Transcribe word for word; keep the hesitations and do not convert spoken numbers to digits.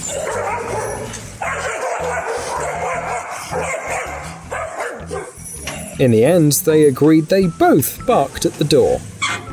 In the end, they agreed they both barked at the door.